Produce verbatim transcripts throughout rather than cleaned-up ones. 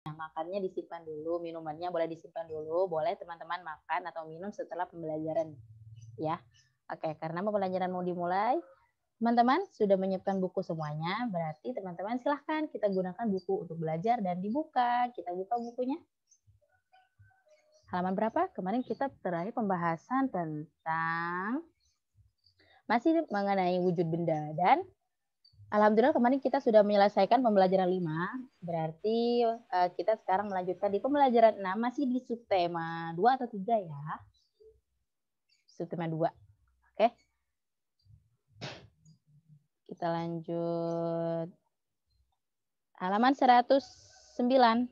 Makannya disimpan dulu, minumannya boleh disimpan dulu, boleh teman-teman makan atau minum setelah pembelajaran. Ya, oke, karena pembelajaran mau dimulai, teman-teman sudah menyiapkan buku semuanya, berarti teman-teman silahkan kita gunakan buku untuk belajar dan dibuka. Kita buka bukunya. Halaman berapa? Kemarin kita terakhir pembahasan tentang masih mengenai wujud benda dan alhamdulillah kemarin kita sudah menyelesaikan pembelajaran lima, berarti uh, kita sekarang melanjutkan di pembelajaran enam, masih di subtema dua atau tiga ya? Subtema dua, oke? Kita lanjut halaman seratus sembilan.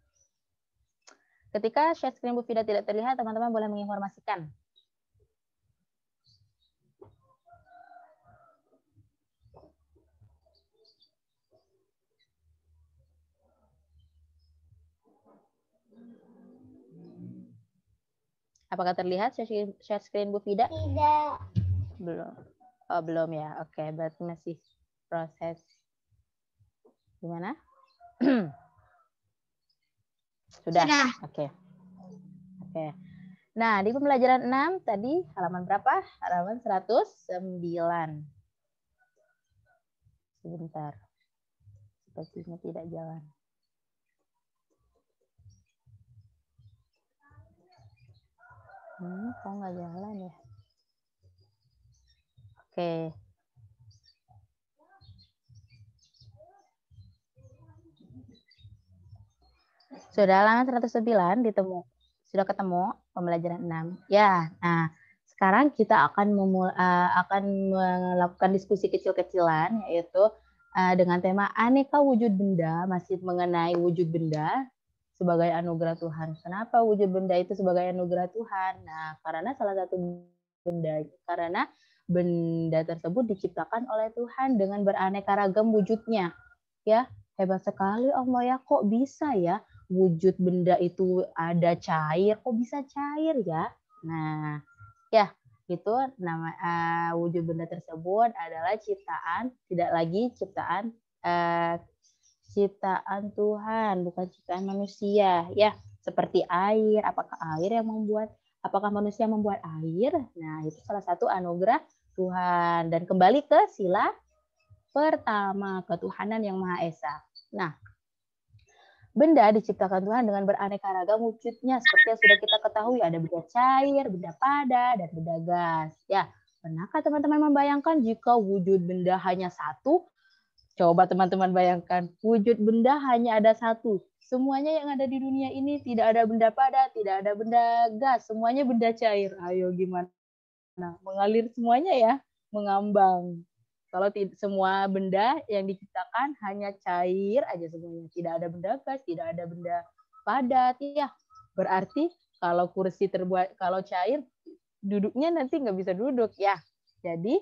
Ketika share screen Bu Fida tidak terlihat, teman-teman boleh menginformasikan. Apakah terlihat share screen Bu Fida? Tidak. Belum. Oh, belum ya. Oke, berarti masih proses. Gimana? Sudah. Sudah. Oke. Oke. Nah, di pembelajaran enam tadi halaman berapa? Halaman seratus sembilan. Sebentar. Sepertinya tidak jalan. Hmm, kok nggak jalan ya? Oke. Sudah halaman seratus sembilan ditemu. Sudah ketemu pembelajaran enam. Ya, nah sekarang kita akan memul uh, akan melakukan diskusi kecil-kecilan, yaitu uh, dengan tema aneka wujud benda, masih mengenai wujud benda sebagai anugerah Tuhan. Kenapa wujud benda itu sebagai anugerah Tuhan? Nah, karena salah satu benda, karena benda tersebut diciptakan oleh Tuhan dengan beraneka ragam wujudnya. Ya, hebat sekali Allah ya, kok bisa ya wujud benda itu ada cair, kok bisa cair ya? Nah, ya, itu nama uh, wujud benda tersebut adalah ciptaan, tidak lagi ciptaan uh, ciptaan Tuhan, bukan ciptaan manusia. Ya, seperti air. Apakah air yang membuat? Apakah manusia membuat air? Nah, itu salah satu anugerah Tuhan. Dan kembali ke sila pertama, ketuhanan yang Maha Esa. Nah, benda diciptakan Tuhan dengan beraneka ragam wujudnya. Seperti yang sudah kita ketahui, ada benda cair, benda padat, dan benda gas. Ya, pernahkah teman-teman membayangkan jika wujud benda hanya satu? Coba teman-teman bayangkan, wujud benda hanya ada satu. Semuanya yang ada di dunia ini tidak ada benda padat, tidak ada benda gas, semuanya benda cair. Ayo gimana? Nah, mengalir semuanya ya, mengambang. Kalau semua benda yang diciptakan hanya cair aja semuanya, tidak ada benda gas, tidak ada benda padat, ya. Berarti kalau kursi terbuat, kalau cair, duduknya nanti nggak bisa duduk ya. Jadi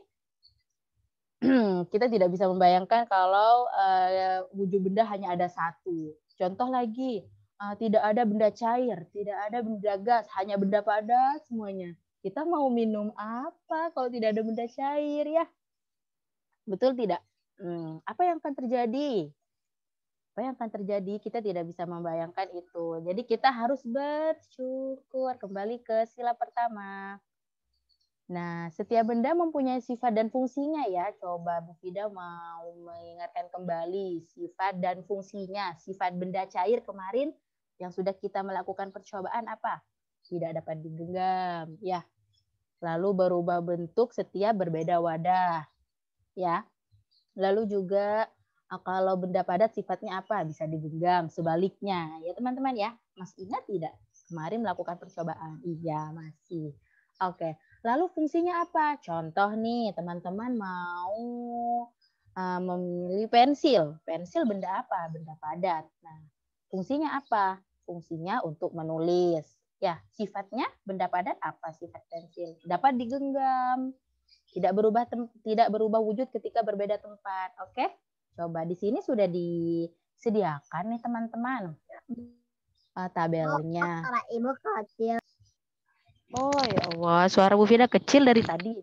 kita tidak bisa membayangkan kalau uh, wujud benda hanya ada satu. Contoh lagi, uh, tidak ada benda cair, tidak ada benda gas, hanya benda padat semuanya. Kita mau minum apa kalau tidak ada benda cair ya? Betul tidak? Hmm, apa yang akan terjadi? Apa yang akan terjadi? Kita tidak bisa membayangkan itu. Jadi kita harus bersyukur. Kembali ke sila pertama. Nah, setiap benda mempunyai sifat dan fungsinya ya. Coba Bu Fida mau mengingatkan kembali sifat dan fungsinya. Sifat benda cair kemarin yang sudah kita melakukan percobaan apa? Tidak dapat digenggam, ya. Lalu berubah bentuk setiap berbeda wadah, ya. Lalu juga kalau benda padat sifatnya apa? Bisa digenggam. Sebaliknya, ya teman-teman ya. Masih ingat tidak? Kemarin melakukan percobaan. Iya, masih. Oke. Lalu fungsinya apa? Contoh nih, teman-teman mau uh, memilih pensil. Pensil benda apa? Benda padat. Nah, fungsinya apa? Fungsinya untuk menulis. Ya, sifatnya benda padat apa sifat pensil? Dapat digenggam. Tidak berubah tidak berubah wujud ketika berbeda tempat. Oke? Coba di sini sudah disediakan nih teman-teman. Uh, tabelnya. Oh, Ibu kecil. Oh ya Allah, suara Bu Fida kecil dari tadi.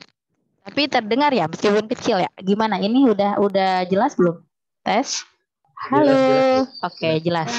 Tapi terdengar ya, meskipun kecil ya. Gimana? Ini udah udah jelas belum? Tes. Halo. Oke, jelas.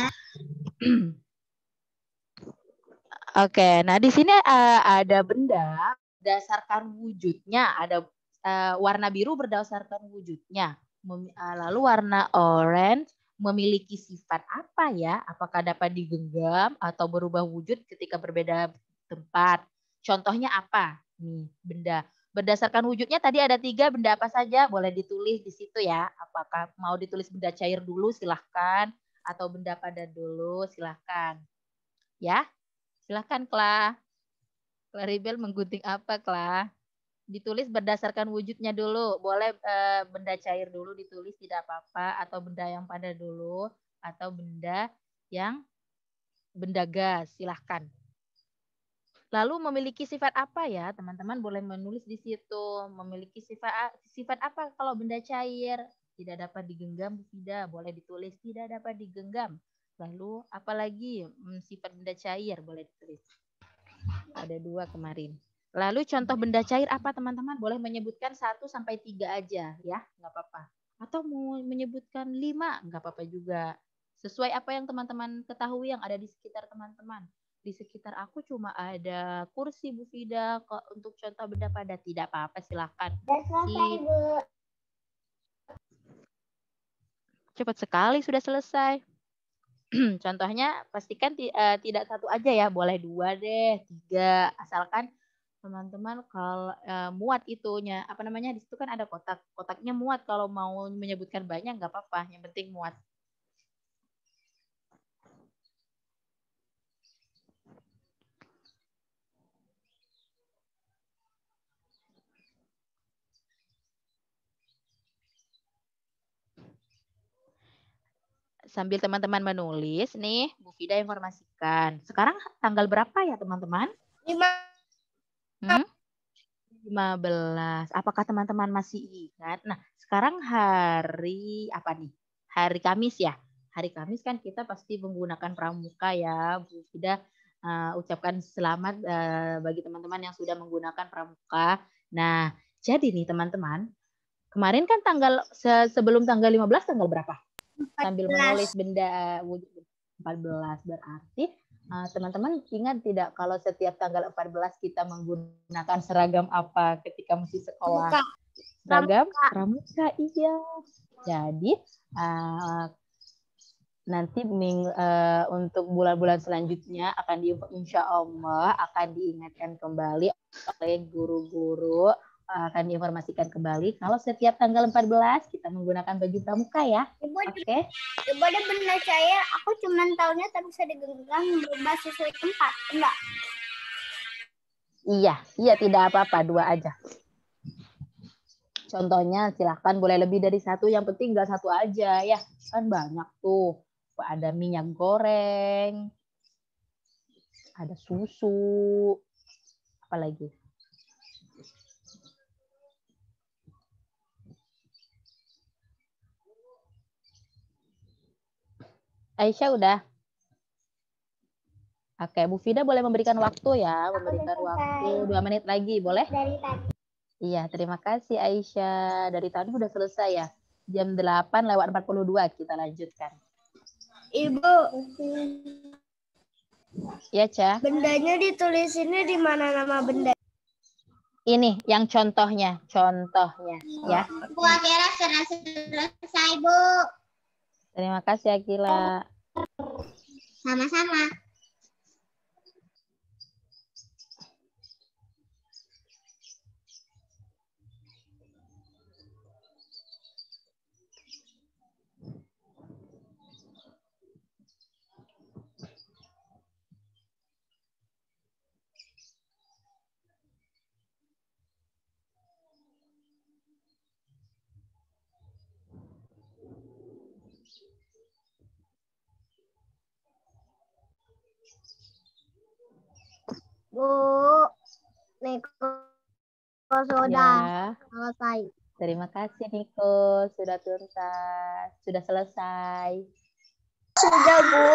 Oke, nah di sini uh, ada benda berdasarkan wujudnya, ada uh, warna biru berdasarkan wujudnya. Mem uh, lalu warna orange memiliki sifat apa ya? Apakah dapat digenggam atau berubah wujud ketika berbeda tempat? Contohnya apa? Nih, benda. Berdasarkan wujudnya tadi ada tiga, benda apa saja? Boleh ditulis di situ ya. Apakah mau ditulis benda cair dulu silahkan, atau benda padat dulu silahkan. Ya. Silahkan, Kla. Claribel menggunting apa, Kla? Ditulis berdasarkan wujudnya dulu. Boleh eh, benda cair dulu ditulis, tidak apa-apa. Atau benda yang padat dulu. Atau benda yang benda gas. Silahkan. Lalu memiliki sifat apa ya? Teman-teman boleh menulis di situ. Memiliki sifat sifat apa kalau benda cair? Tidak dapat digenggam, tidak. Boleh ditulis tidak dapat digenggam. Lalu apalagi hmm, sifat benda cair boleh ditulis. Ada dua kemarin. Lalu contoh benda cair apa teman-teman? Boleh menyebutkan satu sampai tiga aja ya, nggak apa-apa. Atau mau menyebutkan lima, nggak apa-apa juga. Sesuai apa yang teman-teman ketahui yang ada di sekitar teman-teman. Di sekitar aku cuma ada kursi Bu Fida. Untuk contoh benda padat tidak apa-apa, silakan. Cepat sekali sudah selesai. Contohnya pastikan uh, tidak satu aja ya, boleh dua deh, tiga, asalkan teman-teman kalau uh, muat itunya, apa namanya di situ kan ada kotak, kotaknya muat. Kalau mau menyebutkan banyak nggak apa-apa, yang penting muat. Sambil teman-teman menulis nih, Bu Fida informasikan. Sekarang tanggal berapa ya teman-teman? lima. Hmm? lima belas. Apakah teman-teman masih ingat? Nah, sekarang hari apa nih? Hari Kamis ya. Hari Kamis kan kita pasti menggunakan pramuka ya. Bu Fida uh, ucapkan selamat uh, bagi teman-teman yang sudah menggunakan pramuka. Nah, jadi nih teman-teman, kemarin kan tanggal se sebelum tanggal lima belas tanggal berapa? Sambil menulis benda empat belas berarti teman-teman uh, ingat tidak kalau setiap tanggal empat belas kita menggunakan seragam apa ketika masih sekolah? Pramuka. Seragam pramuka, iya. Jadi uh, nanti ming, uh, untuk bulan-bulan selanjutnya akan di, insya Allah akan diingatkan kembali oleh guru-guru, akan diinformasikan kembali kalau setiap tanggal empat belas kita menggunakan baju pramuka ya. Oke. Okay? Ibu ada benda cair, aku cuma tahunya tak bisa digenggam berubah sesuai tempat, enggak? Iya, iya tidak apa-apa, dua aja. Contohnya silahkan boleh lebih dari satu, yang penting enggak satu aja ya. Kan banyak tuh. Ada minyak goreng, ada susu, apalagi? Aisyah udah? Oke, Bu Fida boleh memberikan waktu ya, memberikan waktu dua menit lagi, boleh? Dari tadi. Iya, terima kasih Aisyah. Dari tadi udah selesai ya. Jam delapan lewat empat puluh dua kita lanjutkan. Ibu. Iya, Ca. Bendanya ditulis ini di mana nama benda? Ini yang contohnya, contohnya ya. Bu Akira sudah selesai, Bu. Terima kasih Akila. Sama-sama. Bu, Niko sudah ya. Selesai. Terima kasih Niko, sudah tuntas, sudah selesai. Sudah, Bu.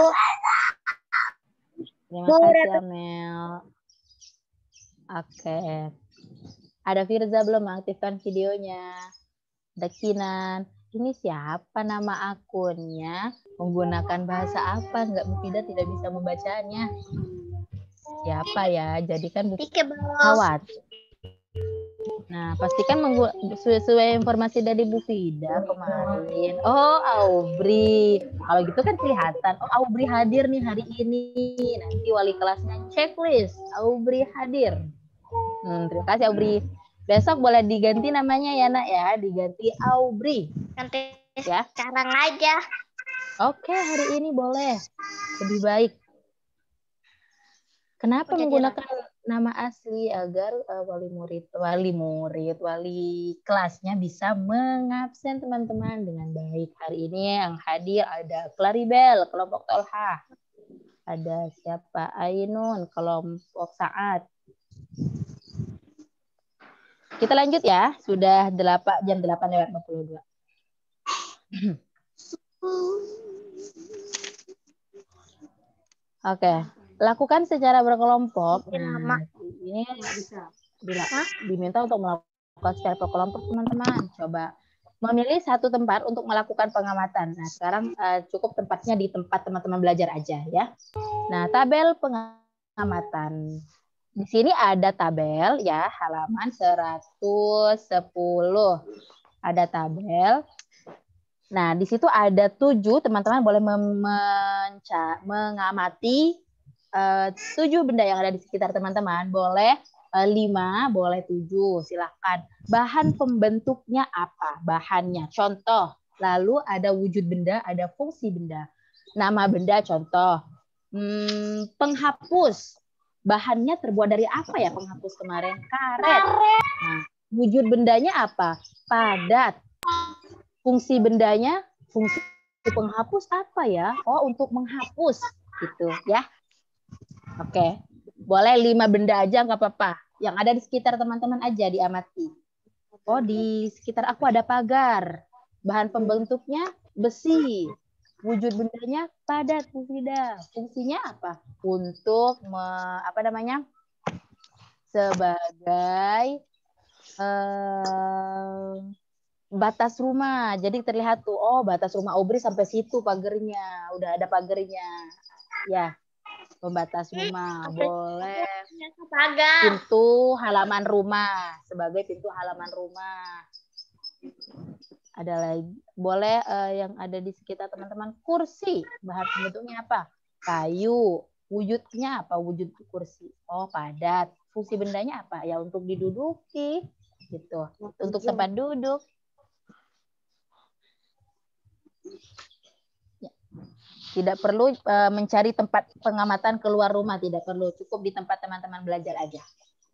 Terima Bu, kasih Amel. Oke. Ada Firza belum mengaktifkan videonya? Ada Kinan. Ini siapa nama akunnya? Menggunakan bahasa apa? Enggak, Mufidah tidak bisa membacanya. Siapa ya? Jadi kan pesawat. Nah, pastikan sesuai informasi dari Bu Fida kemarin. Oh, Aubri. Kalau gitu kan kelihatan. Oh, Aubri hadir nih hari ini. Nanti wali kelasnya checklist. Aubri hadir. Hmm, terima kasih Aubri. Besok boleh diganti namanya ya nak ya, diganti Aubri. Nanti Ya. sekarang aja. Oke, hari ini boleh. Lebih baik. Kenapa Oh, menggunakan nama asli agar uh, wali murid, wali murid, wali kelasnya bisa mengabsen teman-teman dengan baik. Hari ini yang hadir ada Claribel, kelompok Tolha. Ada siapa? Ainun, kelompok Saat. Kita lanjut ya, sudah delapan, jam delapan lewat empat puluh dua. Oke, lakukan secara berkelompok. Nah, ini bila, diminta untuk melakukan secara berkelompok teman-teman. Coba memilih satu tempat untuk melakukan pengamatan. Nah, sekarang uh, cukup tempatnya di tempat teman-teman belajar aja ya. Nah, tabel pengamatan. Di sini ada tabel ya, halaman seratus sepuluh. Ada tabel. Nah, di situ ada tujuh, teman-teman boleh memenca, mengamati uh, tujuh benda yang ada di sekitar teman-teman. Boleh uh, lima, boleh tujuh, silahkan. Bahan pembentuknya apa? Bahannya, contoh. Lalu ada wujud benda, ada fungsi benda. Nama benda, contoh. Hmm, penghapus. Bahannya terbuat dari apa ya penghapus kemarin? Karet. Nah, wujud bendanya apa? Padat. Fungsi bendanya, fungsi penghapus apa ya? Oh, untuk menghapus gitu ya. Oke. Boleh lima benda aja nggak apa-apa. Yang ada di sekitar teman-teman aja diamati. Oh, di sekitar aku ada pagar. Bahan pembentuknya besi. Wujud bendanya padat, Mufidah. Fungsinya apa? Untuk me, apa namanya? Sebagai eh, batas rumah. Jadi terlihat tuh, oh batas rumah Aubri sampai situ pagernya. Udah ada pagernya. Ya, pembatas rumah. Boleh pintu halaman rumah. Sebagai pintu halaman rumah. Ada lagi, boleh uh, yang ada di sekitar teman-teman, kursi. Bahan bentuknya apa? Kayu. Wujudnya apa? Wujud kursi. Oh, padat. Fungsi bendanya apa? Ya untuk diduduki. Gitu. Untuk tempat duduk. Ya. Tidak perlu uh, mencari tempat pengamatan keluar rumah. Tidak perlu. Cukup di tempat teman-teman belajar aja.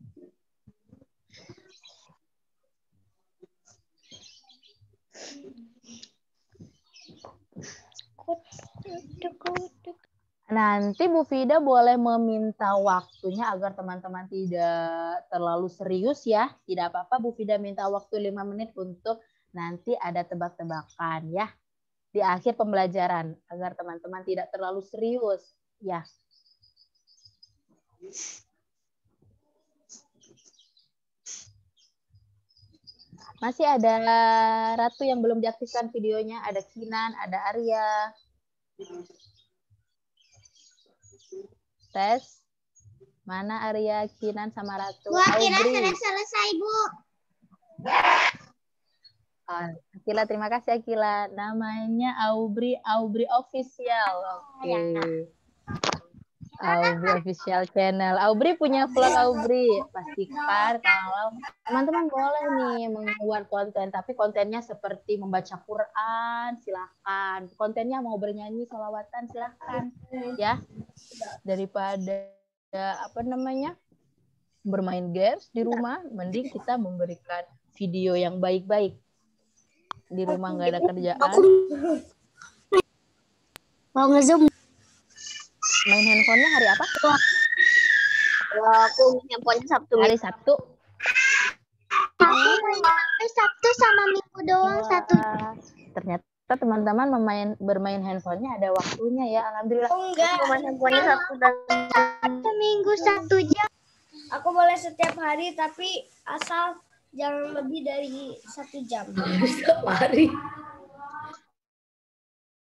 Nanti Bu Fida boleh meminta waktunya agar teman-teman tidak terlalu serius ya. Tidak apa-apa Bu Fida minta waktu lima menit untuk nanti ada tebak-tebakan ya. Di akhir pembelajaran agar teman-teman tidak terlalu serius ya. Masih ada Ratu yang belum diaktifkan videonya, ada Kinan, ada Arya. Tes. Mana Arya, Kinan, sama Ratu? Bu, Akila sudah selesai, Bu. Oh, Akila, terima kasih Akila. Namanya Aubri, Aubri Official. Oke. Okay. Aubri Official Channel. Aubri punya vlog Aubri. Pastikan kalau teman-teman boleh nih membuat konten, tapi kontennya seperti membaca Quran, silahkan. Kontennya mau bernyanyi, sholawatan, silahkan. Ya, daripada apa namanya bermain games di rumah, mending kita memberikan video yang baik-baik. Di rumah nggak ada kerjaan. Mau nge-zoom. Main handphonenya hari apa? Ya, aku main handphonenya Sabtu. Hari Sabtu. Aku main hari Sabtu sama Minggu doang. Wah, satu. Ternyata teman-teman memain bermain handphonenya ada waktunya ya. Alhamdulillah. Oh, enggak. Aku main handphonenya Sabtu dan satu minggu satu jam. Aku boleh setiap hari tapi asal jangan lebih dari satu jam. Setiap hari.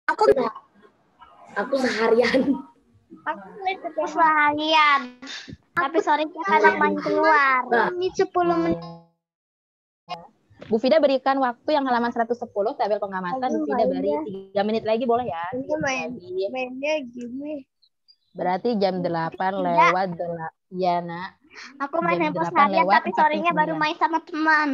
Aku Aku seharian. aku itu seharian. Tapi sore kadang main keluar. Ini sepuluh menit. Bu Fida berikan waktu yang halaman seratus sepuluh tabel pengamatan. Bu Fida beri tiga menit lagi boleh ya? Aku main, mainnya gini. Berarti jam delapan lewat delapan. Iya, Nak. Aku main Jam handphone delapan seharian lewat tapi empat puluh sorenya baru sembilan. main sama teman.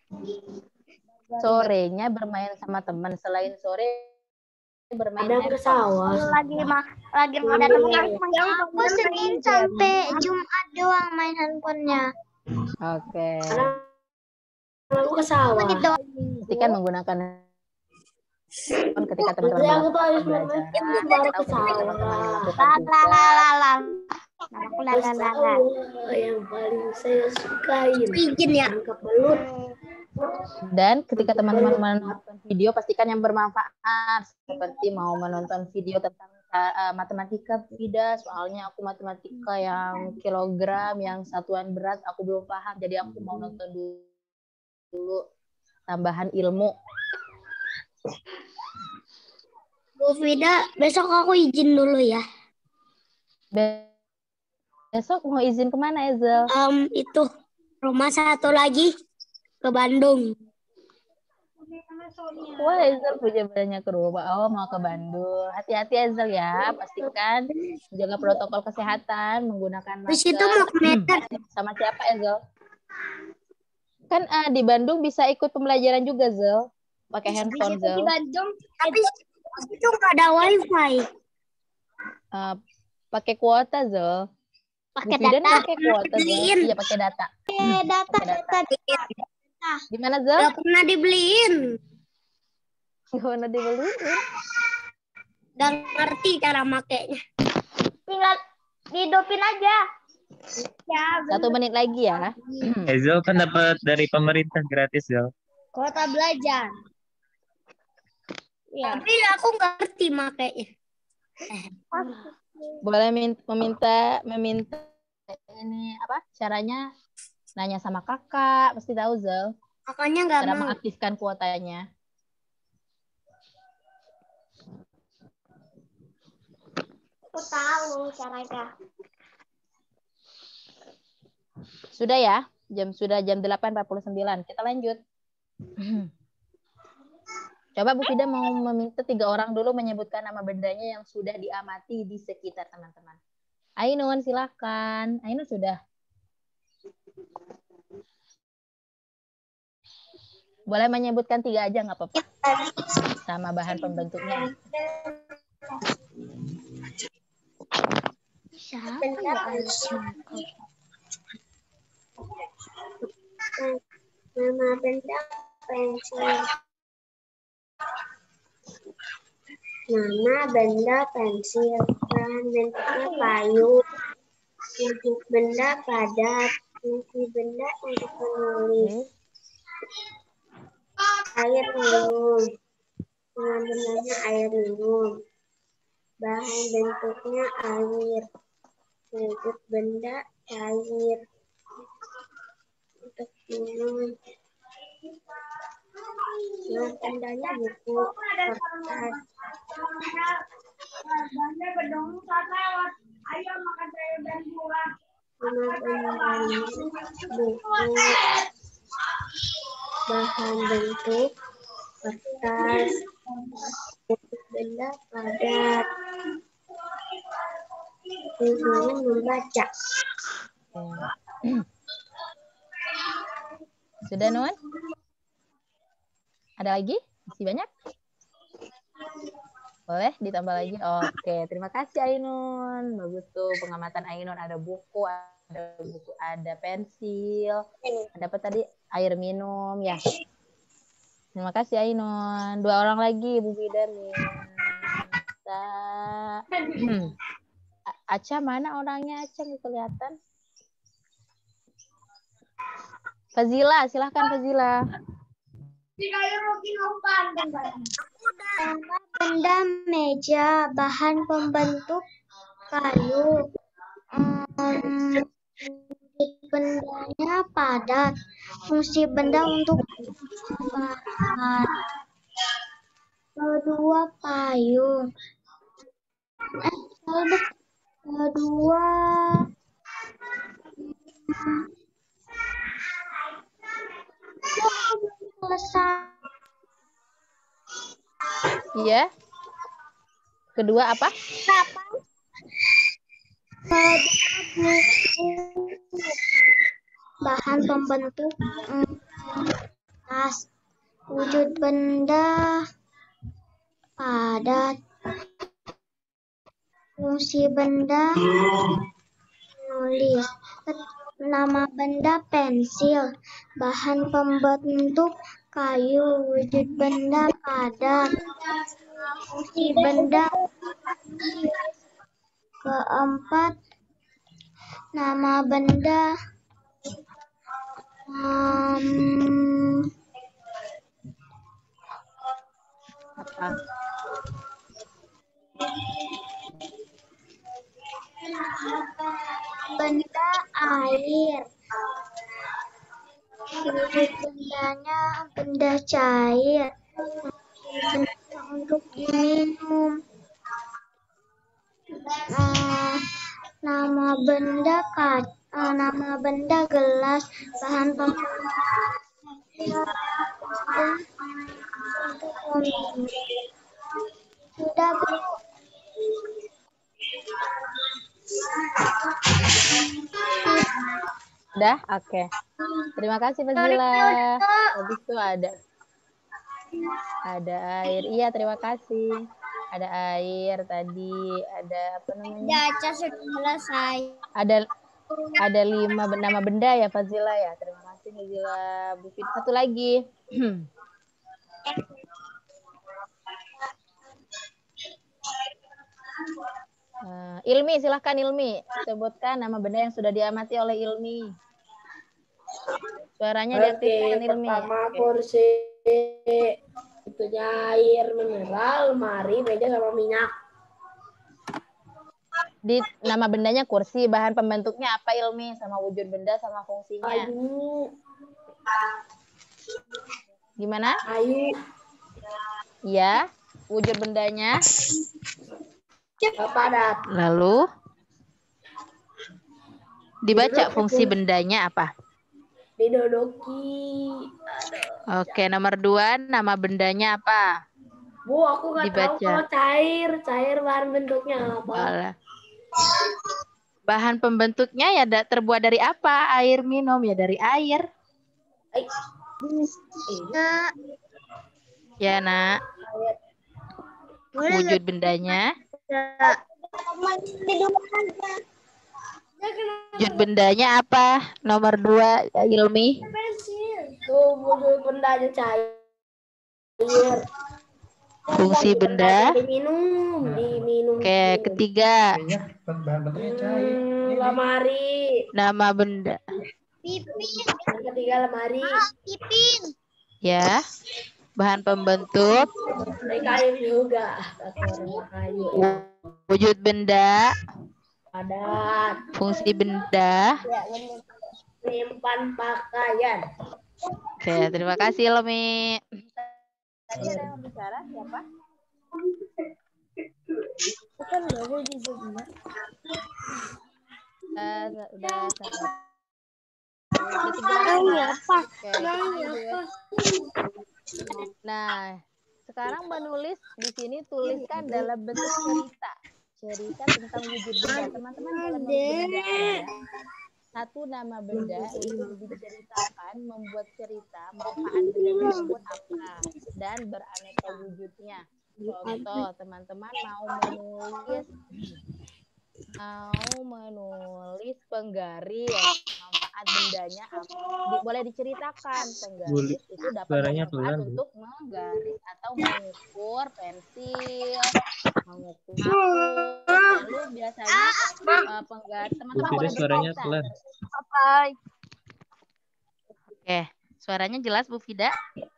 Sorenya bermain sama teman. Selain sore bermain Kadang ke sawah. Kalau lagi mah lagi Ambil ada teman ya. yang aku Senin sampai Jumat doang main handphonenya. Oke. Kadang aku ke sawah. Gitu. Pasti kan menggunakan handphone ketika teman-teman Nanti aku tuh melakukan habis pembelajaran main baru atau ke ketika teman-teman sawah. melakukan tugas. Lalalala. Aku Ke lalalala. sawah yang paling saya sukain. Izin ya. Tangkap belut. Dan ketika teman-teman menonton video, pastikan yang bermanfaat. Seperti mau menonton video tentang uh, matematika, Fida. Soalnya aku matematika yang kilogram, yang satuan berat, aku belum paham. Jadi aku mau nonton dulu, dulu tambahan ilmu. Bu Fida, besok aku izin dulu ya. Besok mau izin kemana, Ezel? Um, itu rumah satu lagi ke Bandung. Wah, Ezel punya banyak rumah. Oh, mau ke Bandung. Hati-hati, Ezel ya. Pastikan menjaga protokol kesehatan, menggunakan Terus itu mau masker. ke Medan. Sama siapa, Ezel? Kan uh, di Bandung bisa ikut pembelajaran juga, Zel. Pakai handphone, Zel. Di Bandung, tapi itu nggak ada wifi. Uh, pakai kuota, Zel. Pakai data. data. Pakai kuota, Zel. Iya, pakai data. Pakai data, Pakai data. data. Gimana, Zel? Nggak pernah dibeliin. Nggak pernah dibeliin. Udah ngerti cara makainya. Tinggal dihidupin aja. Ya, Satu menit lagi ya. Ezel kan dapat dari pemerintah gratis, Zel. Kuota belajar. Ya. Tapi aku nggak ngerti makainya. Boleh meminta meminta ini apa? Caranya nanya sama kakak, pasti tahu, Zel. Kakaknya nggak Cara mau. mengaktifkan kuotanya. Aku tahu caranya. Sudah ya? Jam sudah jam delapan empat puluh sembilan. Kita lanjut. Coba Bu Fida mau meminta tiga orang dulu menyebutkan nama bendanya yang sudah diamati di sekitar teman-teman. Ainun, silakan. Ainun sudah. Boleh menyebutkan tiga aja nggak apa-apa. Sama bahan pembentuknya. Siapa ya? Nama benda pensil. Nama benda pensil. Bahan bentuknya kayu. Untuk benda padat. Fungsi benda untuk menulis. Air minum. Nama bendanya air minum. Bahan bentuknya air. Wujud benda air. Untuk minum. Nah, bendanya buku kertas. Nama bendanya buku. Bahan bentuk kertas. Wujud benda padat. Fungsinya membaca. Sudah, Nun? Ada lagi? Masih banyak? Boleh ditambah lagi? Oke, terima kasih Ainun. Bagus tuh pengamatan Ainun. Ada buku, ada buku, ada pensil. Ada apa tadi? Air minum, ya. Terima kasih Ainun. Dua orang lagi, Bu Fida minta. Aca mana orangnya? Aca nggak kelihatan. Fazila, silahkan Fazila. Benda meja, bahan pembentuk kayu. Um, bendanya padat. Fungsi benda untuk bahan. Kedua payung. Eh, salah. Kedua selesai. Iya. Kedua apa? Kedua buku. Bahan pembentuk mm, tas. Wujud benda padat. Fungsi benda nulis. Nama benda pensil. Bahan pembentuk kayu. Wujud benda padat. Fungsi benda. Keempat, nama benda um, Apa? benda air. Wujud bendanya benda cair. Benda untuk diminum. Uh, nama benda kat, uh, nama benda gelas. Bahan pembentuk untuk meminum. Sudah Bu. Udah? Oke. Terima kasih Fazila. Habis itu ada ada air. Iya, terima kasih. Ada air tadi, ada apa namanya? Baca sudah selesai. Ada ada lima nama benda ya Fazila ya. Terima kasih Fazila. Bu Fit, satu lagi. Uh, Ilmi, silahkan Ilmi. Sebutkan nama benda yang sudah diamati oleh Ilmi. Suaranya diaktifkan Ilmi. Pertama kursi, itunya air mineral, lemari, meja sama minyak. Di nama bendanya kursi, bahan pembentuknya apa Ilmi? Sama wujud benda sama fungsinya. Kayu. Gimana? Kayu. Iya, wujud bendanya. Padat. Lalu dibaca fungsi bendanya apa? Didodoki. Oke, nomor dua, nama bendanya apa? Bu, aku nggak tahu Dibaca. kalau cair. Cair bahan bentuknya apa? Alah. Bahan pembentuknya ya da- terbuat dari apa? Air minum ya dari air. Eh. Nak. Ya, Nak. Wujud bendanya. Wujud bendanya apa? Nomor dua, Ilmi. Tuh, wujud bendanya cair. Fungsi benda. Diminum, diminum. Oke, ketiga. Hmm, lemari. Nama benda. Pipin. Ketiga lemari. Pipin. Ya. Bahan pembentuk. Dari kayu juga. Kayu. Wujud benda. Padat. Fungsi benda. Simpan pakaian. Oke, terima kasih Ilmi. Tadi ada yang bicara siapa? Bukan baru di Zoom. Uh, udah satu. Udah tiga orang ya. Oke. Nah, sekarang menulis di sini tuliskan dalam bentuk cerita. Cerita tentang wujud benda. Teman-teman boleh menulis benda aja. Satu nama benda untuk diceritakan, membuat cerita manfaat benda tersebut apa dan beraneka wujudnya. Contoh, teman-teman mau menulis mau menulis penggaris, manfaat bendanya apa? Di, boleh diceritakan. Penggaris itu dapat bermanfaat untuk menggaris atau mengukur pensil, mengukur hapus. Lalu biasanya uh, penggaris teman-teman boleh suaranya bercerita. pelan. Oke, suaranya jelas Bu Fida?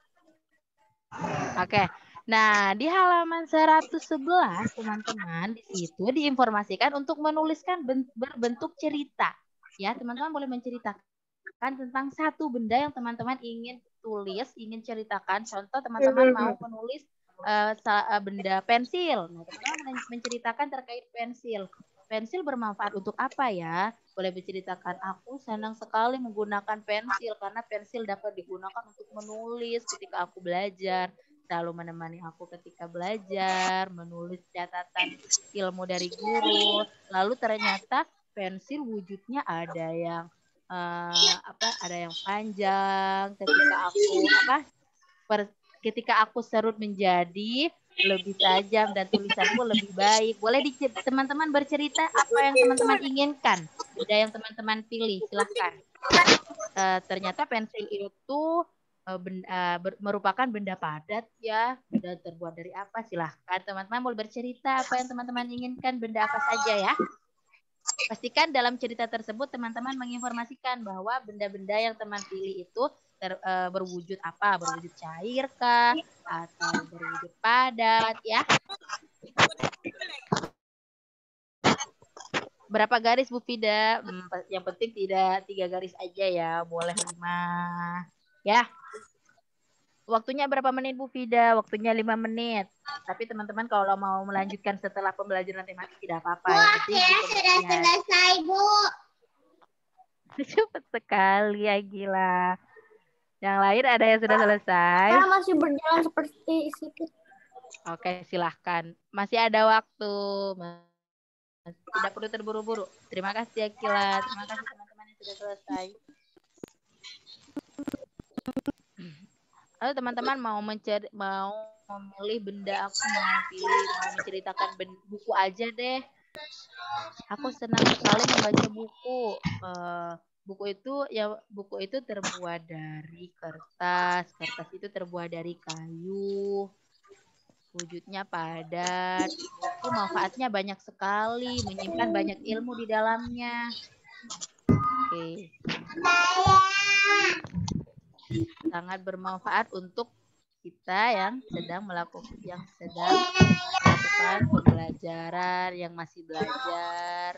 Oke. Nah, di halaman seratus sebelas, teman-teman, di situ diinformasikan untuk menuliskan berbentuk cerita. Ya, teman-teman boleh menceritakan tentang satu benda yang teman-teman ingin tulis, ingin ceritakan. Contoh, teman-teman mau menulis uh, uh, benda pensil. Nah, teman-teman menceritakan terkait pensil. Pensil bermanfaat untuk apa ya? Boleh menceritakan, aku senang sekali menggunakan pensil karena pensil dapat digunakan untuk menulis ketika aku belajar. Selalu menemani aku ketika belajar, menulis catatan ilmu dari guru. Lalu ternyata pensil wujudnya ada yang uh, apa? Ada yang panjang. Ketika aku apa? Per, ketika aku serut menjadi lebih tajam dan tulisanku lebih baik. Boleh di, teman-teman bercerita apa yang teman-teman inginkan, benda yang teman-teman pilih, silahkan. Uh, ternyata pensil itu uh, benda, uh, ber, merupakan benda padat ya, dan terbuat dari apa? Silahkan teman-teman boleh bercerita apa yang teman-teman inginkan, benda apa saja ya. Pastikan dalam cerita tersebut teman-teman menginformasikan bahwa benda-benda yang teman pilih itu ter, uh, berwujud apa? Berwujud cair kah? Atau berwujud padat ya? Berapa garis Bu Fida? Hmm, yang penting tidak tiga garis aja ya, boleh lima ya. Waktunya berapa menit Bu Fida? Waktunya lima menit. Tapi teman-teman kalau mau melanjutkan setelah pembelajaran tematik tidak apa-apa. Bu, akhirnya sudah selesai Bu. Cepat sekali ya, gila. Yang lain ada yang sudah selesai? Saya masih berjalan seperti itu. Oke, silahkan. Masih ada waktu. Tidak perlu terburu-buru. Terima kasih Akila. Terima kasih teman-teman yang sudah selesai. Lalu teman-teman mau mencari, mau memilih benda, aku mau pilih, mau menceritakan buku aja deh. Aku senang sekali membaca buku. Uh, buku itu ya buku itu terbuat dari kertas. Kertas itu terbuat dari kayu. Wujudnya padat. Buku manfaatnya banyak sekali, menyimpan banyak ilmu di dalamnya. Oke. Sangat bermanfaat untuk kita yang sedang melakukan yang sedang melakukan pembelajaran, yang masih belajar.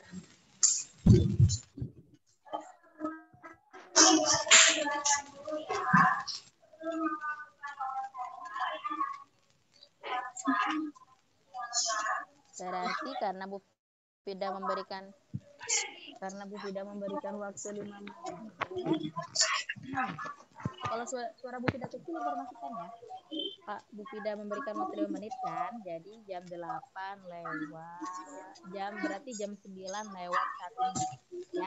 Berarti karena Bu Fida memberikan karena Bu Fida memberikan waktu lima menit. Hmm. Kalau suara, suara Bu Fida kecil informasikan ya. Pak Bu Fida memberikan waktu lima menit kan. Jadi jam delapan lewat jam berarti jam sembilan lewat satu menit ya.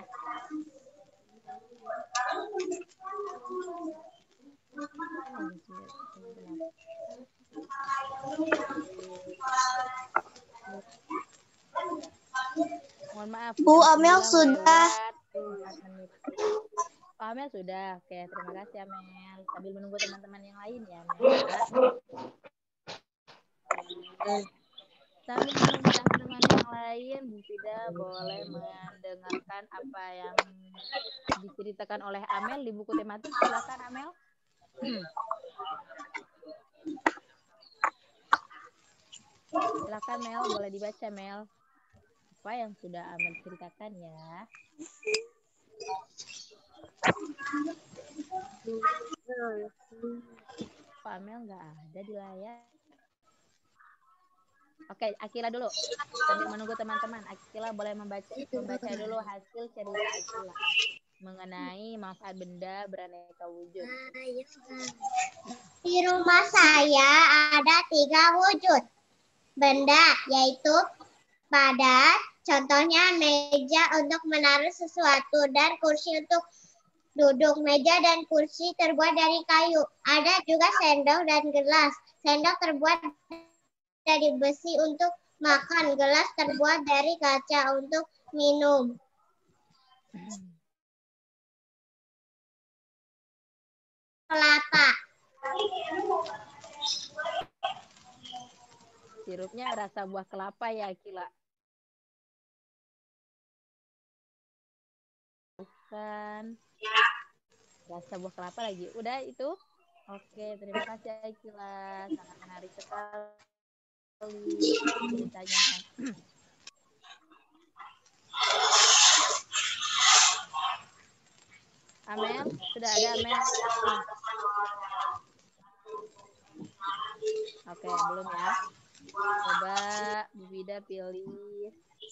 Mohon maaf. Bu Amel sudah. Oh, Amel sudah. Oke, terima kasih Amel. Sambil menunggu teman-teman yang lain ya, Amel. Sambil menunggu teman-teman yang lain, Bu Fida boleh mendengarkan apa yang diceritakan oleh Amel di buku tematik. Silakan Amel. Silakan Mel, boleh dibaca Mel. Apa yang sudah Amel ceritakan ya? Pak Amel nggak ada di layar. Oke, Akila dulu. Sambil menunggu teman-teman, Akila boleh membaca membaca dulu hasil cerita Akila mengenai manfaat benda beraneka wujud. Di rumah saya ada tiga wujud benda, yaitu padat, contohnya meja untuk menaruh sesuatu, dan kursi untuk duduk. Meja dan kursi terbuat dari kayu. Ada juga sendok dan gelas. Sendok terbuat dari besi untuk makan. Gelas terbuat dari kaca untuk minum. Kelapa. Sirupnya rasa buah kelapa ya, Akila. Bukan. Rasa buah kelapa lagi. Udah itu? Oke, terima kasih Akila. Sangat menarik sekali ceritanya. Amel, sudah ada Amel? Oke, belum ya. Coba Bu Vida pilih.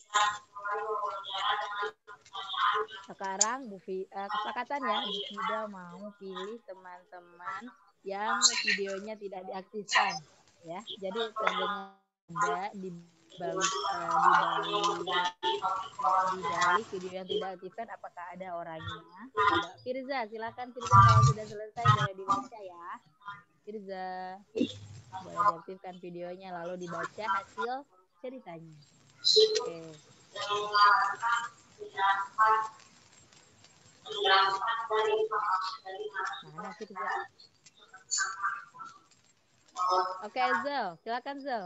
Sekarang Bu Vi, uh, kesepakatan ya, Bu Vida mau pilih teman-teman yang videonya tidak diaktifkan ya. Jadi terdengar ada di balik uh, di balik di balik video yang tidak aktifkan, apakah ada orangnya? Coba Firza, silakan Firza, kalau sudah selesai boleh dibaca ya. Firza, boleh diaktifkan videonya lalu dibaca hasil ceritanya. Oke. Mana Firza? Oke, Zel, silakan Zel.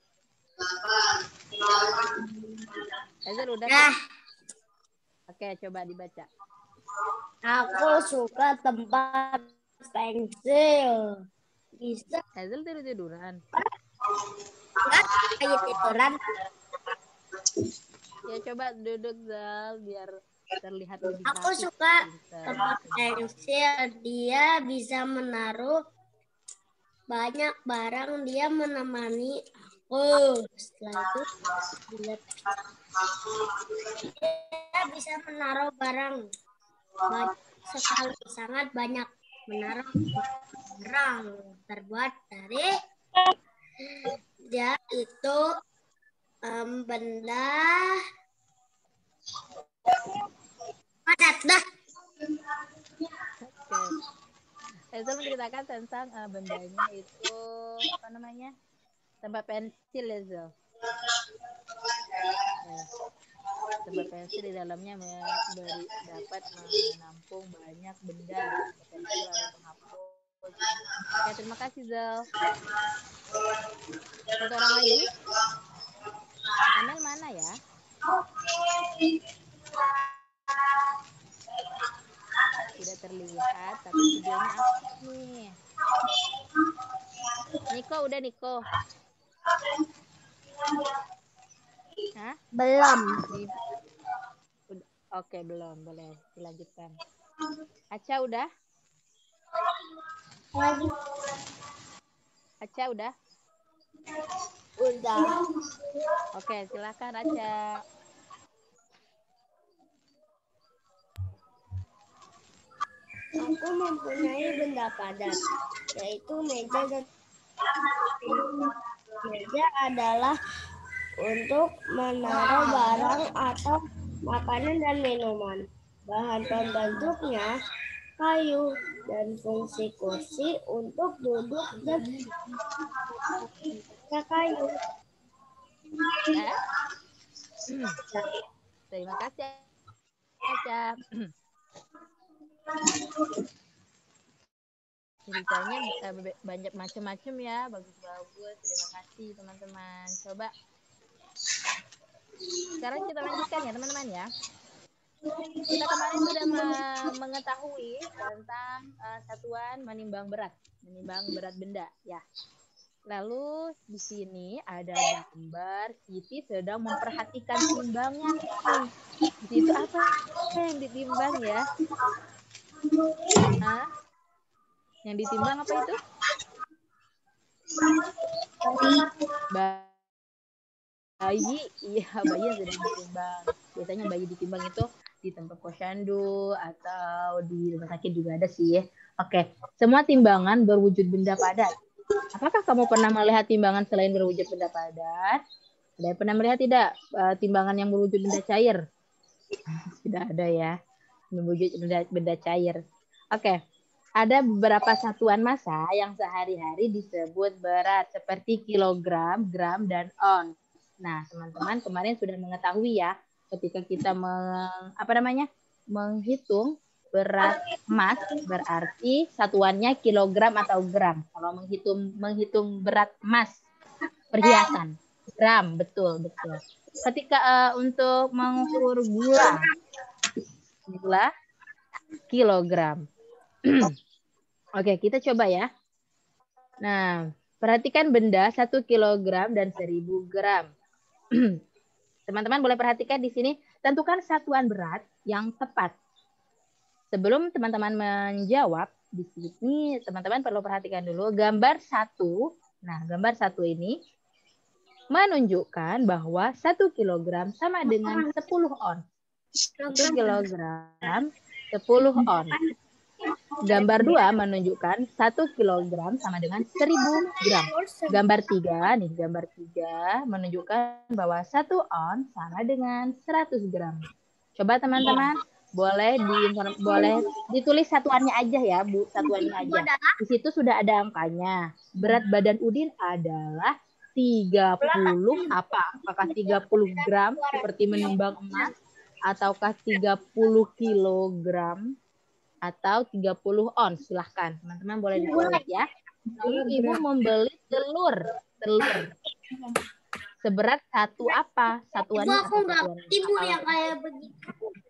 Zel udah? Nah, Oke, coba dibaca. aku suka tempat pensil. Bisa Hazel tidur-tiduran. nggak kayak tiduran? Ya coba duduk Zal biar terlihat lebih Aku rapi. suka Pintar. tempat pensil. Dia bisa menaruh banyak barang. Dia menemani aku. Setelah itu dia bisa menaruh barang banyak sekali, sangat banyak. Menaruh barang terbuat dari dia itu um, benda padat dah. Oke. Hazel menceritakan tentang uh, bendanya itu apa namanya? Tempat pensil ya Zal. Eh, tempat pensil di dalamnya beri, dapat menampung banyak benda. Ada pensil, ada penghapus. Oke, terima kasih Zal. Satu orang lagi. Amel mana ya? Tidak terlihat, tapi videonya aktif nih. Niko, udah Niko? Hah? Belum. Di... Oke, belum. Boleh dilanjutkan. Aca udah? Aca udah? Udah. Oke, silakan Aca. Aku mempunyai benda padat, yaitu meja dan meja adalah untuk menaruh barang atau makanan dan minuman. Bahan pembentuknya kayu dan fungsi kursi untuk duduk dan kayu. Ya? Terima kasih Aca. Ceritanya uh, banyak macam-macam ya, bagus-bagus. Terima kasih teman-teman. Coba sekarang kita lanjutkan ya teman-teman ya. Kita kemarin sudah me- mengetahui tentang uh, satuan menimbang berat, menimbang berat benda ya. Lalu di sini ada gambar Siti sedang memperhatikan timbangnya nih. Di situ apa yang ditimbang ya? Hah? Yang ditimbang apa itu? Bayi, iya bayi yang sedang ditimbang. Biasanya bayi ditimbang itu di tempat posyandu atau di rumah sakit juga ada sih. Oke, semua timbangan berwujud benda padat. Apakah kamu pernah melihat timbangan selain berwujud benda padat? Ada yang pernah melihat tidak uh, timbangan yang berwujud benda cair? Tidak ada ya, berwujud benda, benda cair. Oke, ada beberapa satuan massa yang sehari-hari disebut berat seperti kilogram, gram, dan ons. Nah, teman-teman kemarin sudah mengetahui ya, ketika kita meng, apa namanya menghitung berat emas berarti satuannya kilogram atau gram. Kalau menghitung menghitung berat emas perhiasan gram, betul betul. Ketika uh, untuk mengukur gula, gula kilogram. Oke, kita coba ya. Nah, perhatikan benda satu kilogram dan seribu gram. Teman-teman boleh perhatikan di sini, tentukan satuan berat yang tepat. Sebelum teman-teman menjawab, di sini teman-teman perlu perhatikan dulu gambar satu Nah, gambar satu ini menunjukkan bahwa satu kilogram sama dengan sepuluh ons. satu kilogram, sepuluh ons. Gambar dua menunjukkan satu kilogram sama dengan seribu gram. Gambar tiga, nih gambar tiga menunjukkan bahwa satu ons sama dengan seratus gram. Coba teman-teman, boleh di boleh ditulis satuannya aja ya, Bu, satuannya aja. Di situ sudah ada angkanya. Berat badan Udin adalah tiga puluh apa? Apakah tiga puluh gram seperti menimbang emas ataukah tiga puluh kilogram? Atau tiga puluh ons, silahkan. Teman-teman boleh ditulis ya. Lalu Ibu membeli telur. Telur. Seberat satu apa? Satuannya Ibu, aku apa? nggak Satuannya? ibu yang kayak begitu.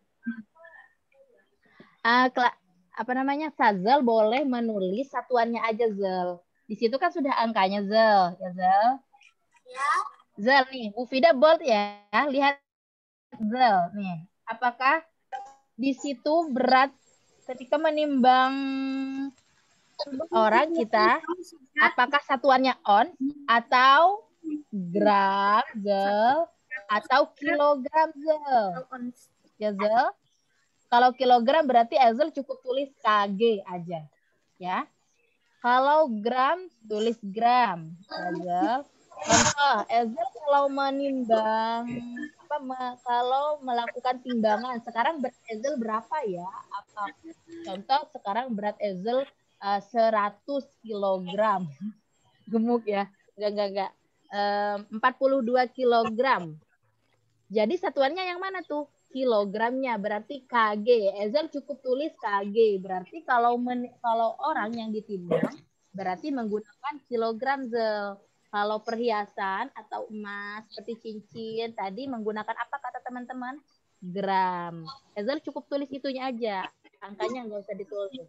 Uh, apa namanya? Sazal boleh menulis satuannya aja, Zal. Di situ kan sudah angkanya, Zal. Ya, Zal? Ya. Zal nih, Bu Fida bold ya. Lihat Zal nih. Apakah di situ berat ketika menimbang orang kita, apakah satuannya ons atau gram, Zel, atau kilogram, Zel? Ya, Zel? Kalau kilogram berarti Ezel cukup tulis K G aja, ya. Kalau gram, tulis gram, ya, Zel. Contoh, Ezel kalau menimbang apa me, kalau melakukan timbangan sekarang berat Ezel berapa ya? Apa contoh sekarang berat Ezel uh, seratus kilogram. Gemuk ya. Enggak enggak enggak. Um, empat puluh dua kilogram. Jadi satuannya yang mana tuh? Kilogramnya berarti K G. Ezel cukup tulis K G. Berarti kalau men, kalau orang yang ditimbang berarti menggunakan kilogram, Zel. Kalau perhiasan atau emas seperti cincin tadi menggunakan apa kata teman-teman? Gram. Ezel cukup tulis itunya aja. Angkanya nggak usah ditulis.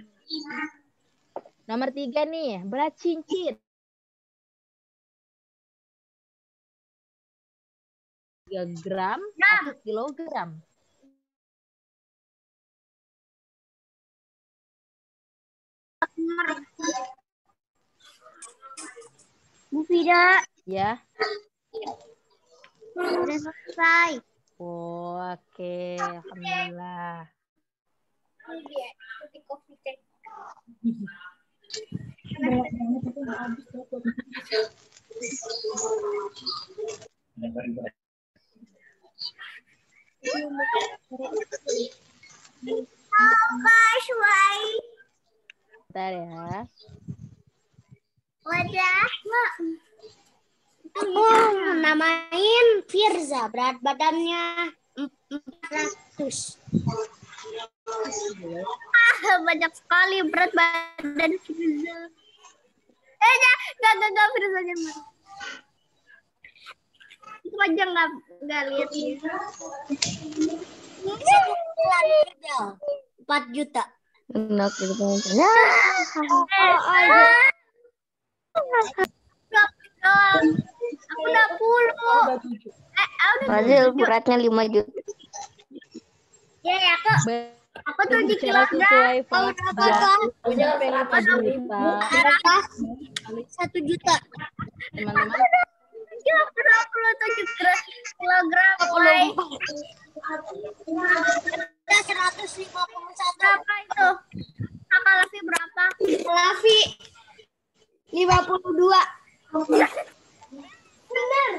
Nomor tiga nih, berat cincin. tiga gram atau kilogram. Bu Fida. Ya. Sudah selesai. Oh, oke, alhamdulillah. Bentar ya. Wadah. Aku namain Firza, berat badannya empat ratus. Ah, banyak sekali berat badan Firza. Eh, enggak, enggak, enggak, Firza nya. Itu aja enggak, enggak lihat ya. empat juta. Enak gitu kan. Aku udah puluh. Eh, Fazil beratnya lima juta. Ya, ya, aku. Aku tujuh Bicara kilogram. sesuai Kalau fakta. berapa? Punya lima juta. Berapa? Satu juta. Teman-teman. Dua puluh tujuh kilogram. Mulai. Ada seratus lima puluh satu. Berapa itu? Kakak Lavi berapa? Lavi lima puluh dua. Benar.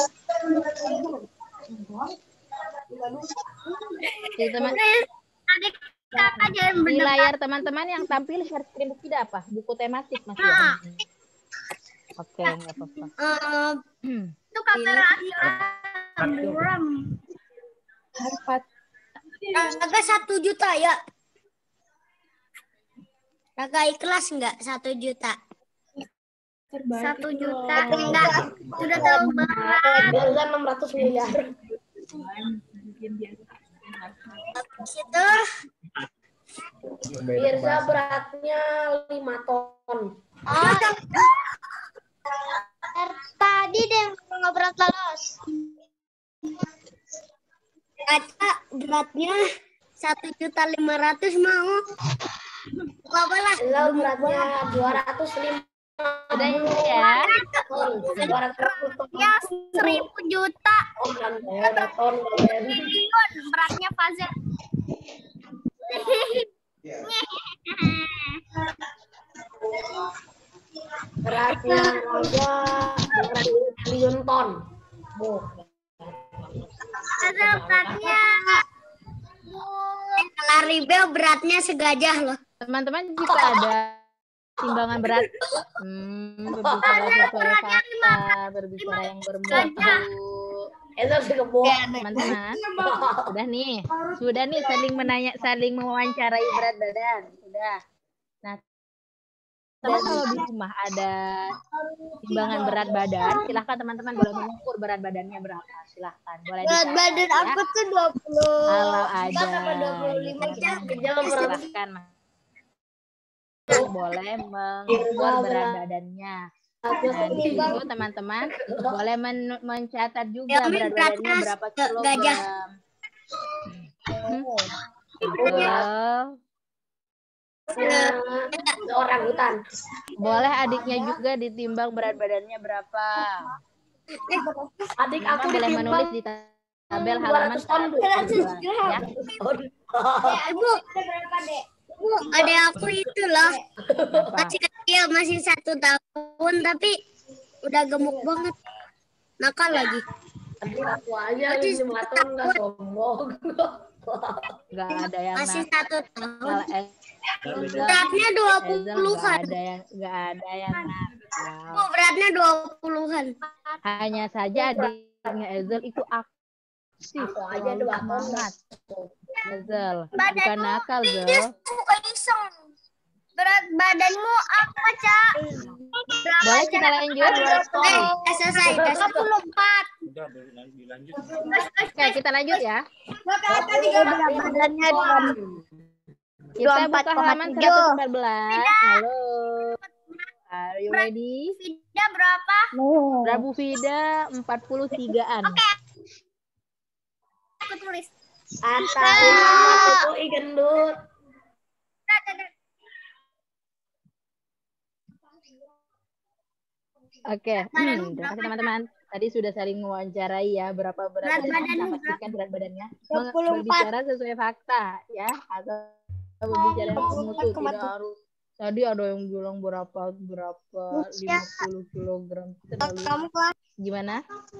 Jadi teman Adik kakak jangan di berdebat. layar teman-teman yang tampil share screen buku tidak apa? Buku tematik Mas ya? Nah. Oke, enggak apa-apa. Eh, itu kakak Rahasia buram. Harpat. Kakak satu juta ya. Kakak ikhlas enggak satu juta? Satu juta enggak. Sudah tahu banget. Biasa enam ratus miliar. Itu Firza beratnya lima ton. oh. Tadi deh nggak berat lolos. Kaca beratnya satu juta lima ratus mau. Apa lah? Firza beratnya dua ratus lima Udah ya. Ya seribu juta Udah ton. triliun beratnya Fazel. Beratnya Raja dua triliun ton. Oh. Fazel beratnya Laribel beratnya segajah loh. Teman-teman jika ada timbangan berat, hmm, berbicara sesuai fakta, berbicara yang bermutu. Itu sih kebo. Teman-teman, sudah nih, sudah nih saling menanya, saling mewawancarai berat badan, sudah. Nah, teman kalau di rumah ada timbangan berat badan, silahkan teman-teman boleh mengukur berat badannya berapa, silahkan. Boleh Berat dicatat, badan ya. aku tuh dua puluh. Kalau ada, dua puluh lima ya, Jangan berat. silahkan. Boleh mengukur berat badannya. Nah, di situ teman-teman boleh men- mencatat juga Yang berat beratnya badannya berapa gajah. kilogram. Betul. Orang hutan. Boleh adiknya juga ditimbang berat badannya berapa. Adik aku Teman boleh ditimbang menulis di tabel halaman dua ratus ton, Bu. seratus sebelas, ya. Ibu, Bu, ada aku itu loh. Apa? Masih kecil, masih satu tahun, tapi udah gemuk banget. Nakal lagi. Adik aku aja lima ton nggak sombong. Nggak ada yang Masih nakal. satu tahun. Ezel, Beratnya dua Ezel nggak puluhan. ada yang nggak ada yang nakal. Bu, beratnya dua puluhan. Hanya saja adiknya Ezel itu aktif, Aku aja selalu dua ton. semangat. Ezel, bukan Badanmu nakal, dia Zel. suka iseng. Berat badanmu apa, Cak? Boleh kita lanjut? Eh, udah selesai. dua puluh empat. Udah, dilanjut. Oke, kita lanjut ya. Berat badannya Kita buka halaman seratus empat belas. Halo. Are you ready? Vida berapa? Prabu Vida empat puluh tigaan. Aku tulis. Atas itu gendut. Oke, hmm, terima kasih teman-teman. Tadi sudah saling mewawancarai ya berapa berat Berat badannya, badanmu kita pastikan berat badannya. dua puluh empat. Berbicara sesuai fakta ya, atau berbicara yang bermutu, tidak harus. Tadi ada yang bilang berapa berapa lima puluh kilogram. Kamu kelas Gimana?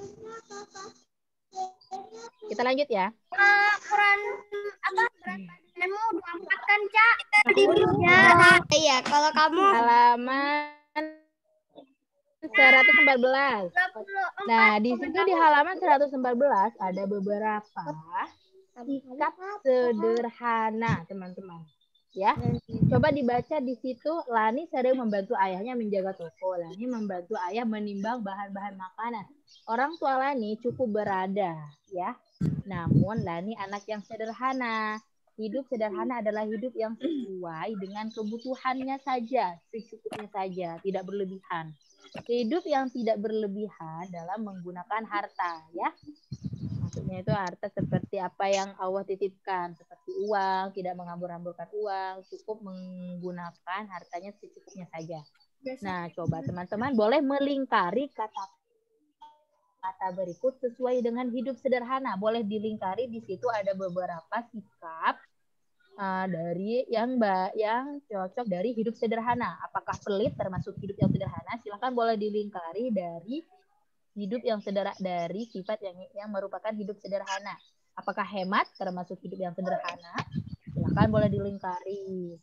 Kita lanjut ya. ukuran apa berat badanmu dua puluh empat kan, Cak? Ya. Iya, kalau kamu Halaman seratus empat belas. dua puluh empat. Nah, di situ di halaman seratus empat belas ada beberapa sikap sederhana, teman-teman. Ya, coba dibaca di situ. Lani sering membantu ayahnya menjaga toko. Lani membantu ayah menimbang bahan-bahan makanan. Orang tua Lani cukup berada, ya. Namun Lani anak yang sederhana. Hidup sederhana adalah hidup yang sesuai dengan kebutuhannya saja, secukupnya saja, tidak berlebihan. Hidup yang tidak berlebihan dalam menggunakan harta, ya. Maksudnya itu harta seperti apa yang Allah titipkan, seperti uang, tidak menghambur-hamburkan uang, cukup menggunakan hartanya secukupnya saja. Nah, coba teman-teman boleh melingkari kata kata berikut sesuai dengan hidup sederhana. Boleh dilingkari, di situ ada beberapa sikap uh, dari yang yang cocok dari hidup sederhana. Apakah pelit termasuk hidup yang sederhana? Silakan boleh dilingkari dari hidup yang sederhana, dari sifat yang yang merupakan hidup sederhana. Apakah hemat termasuk hidup yang sederhana? Silakan boleh dilingkari.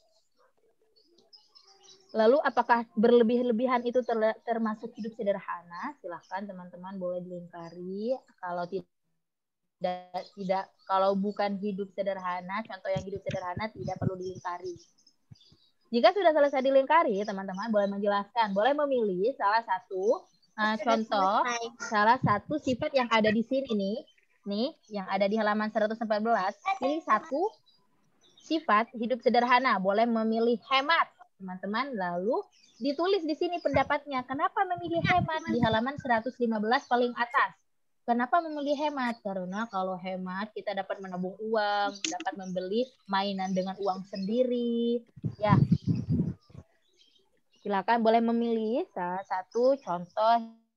Lalu apakah berlebih-lebihan itu ter, termasuk hidup sederhana? Silahkan teman-teman boleh dilingkari. Kalau tidak tidak kalau bukan hidup sederhana, contoh yang hidup sederhana tidak perlu dilingkari. Jika sudah selesai dilingkari, teman-teman boleh menjelaskan, boleh memilih salah satu uh, contoh, salah satu sifat yang ada di sini nih, nih yang ada di halaman seratus empat belas. Pilih satu sifat hidup sederhana. Boleh memilih hemat. Teman-teman, lalu ditulis di sini pendapatnya. Kenapa memilih hemat di halaman seratus lima belas paling atas? Kenapa memilih hemat? Karena kalau hemat kita dapat menabung uang, dapat membeli mainan dengan uang sendiri. Ya. Silakan boleh memilih salah satu contoh